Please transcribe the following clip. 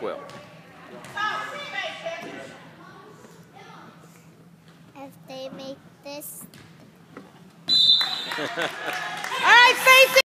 12. If they make this. All right, face it.